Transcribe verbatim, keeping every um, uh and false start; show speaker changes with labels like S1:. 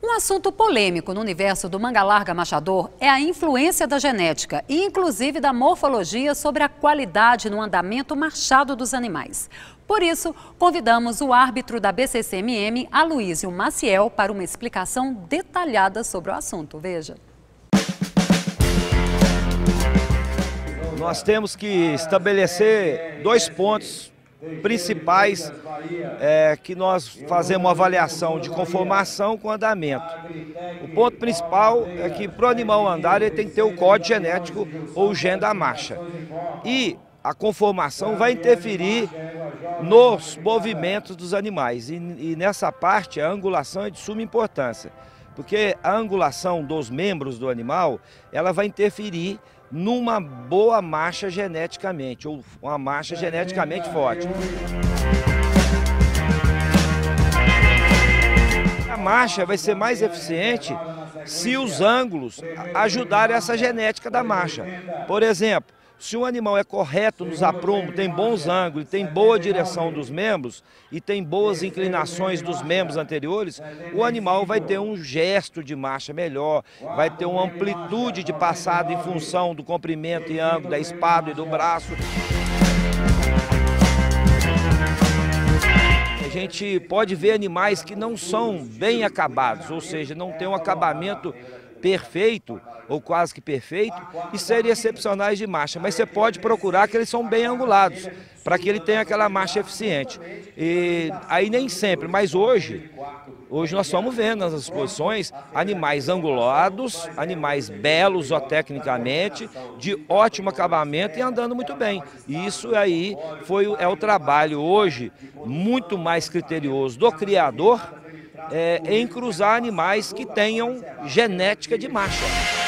S1: Um assunto polêmico no universo do manga larga machador é a influência da genética e inclusive da morfologia sobre a qualidade no andamento machado dos animais. Por isso, convidamos o árbitro da B C C M M, Aloísio Maciel, para uma explicação detalhada sobre o assunto. Veja.
S2: Nós temos que estabelecer dois pontos principais é, que nós fazemos uma avaliação de conformação com andamento. O ponto principal é que para o animal andar ele tem que ter o código genético ou o gene da marcha. E a conformação vai interferir nos movimentos dos animais. E, e nessa parte a angulação é de suma importância, porque a angulação dos membros do animal ela vai interferir numa boa marcha geneticamente, ou uma marcha geneticamente forte. A marcha vai ser mais eficiente se os ângulos ajudarem essa genética da marcha. Por exemplo, se um animal é correto nos aprumos, tem bons ângulos, tem boa direção dos membros e tem boas inclinações dos membros anteriores, o animal vai ter um gesto de marcha melhor, vai ter uma amplitude de passada em função do comprimento e ângulo da espádua e do braço. A gente pode ver animais que não são bem acabados, ou seja, não tem um acabamento perfeito ou quase que perfeito e serem excepcionais de marcha, mas você pode procurar que eles são bem angulados para que ele tenha aquela marcha eficiente. E aí nem sempre, mas hoje, hoje nós estamos vendo nas exposições animais angulados, animais belos zootecnicamente, de ótimo acabamento e andando muito bem. E isso aí foi, é o trabalho hoje muito mais criterioso do criador, É, em cruzar animais que tenham genética de marcha.